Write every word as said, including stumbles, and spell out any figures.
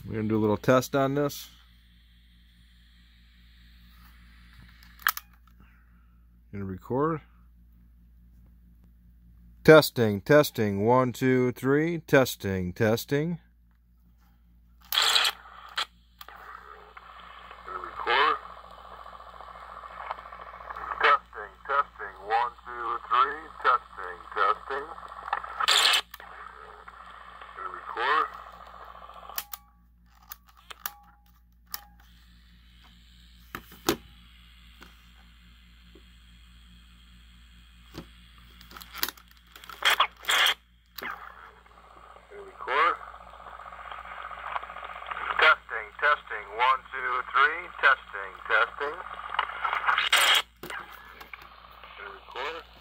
We're going to do a little test on this. Going to record. Testing, testing, one, two, three, testing, testing. Record. Testing, testing, one, two, three, testing, testing. Record. Record. Testing, testing, one, two, three, testing, testing. Record.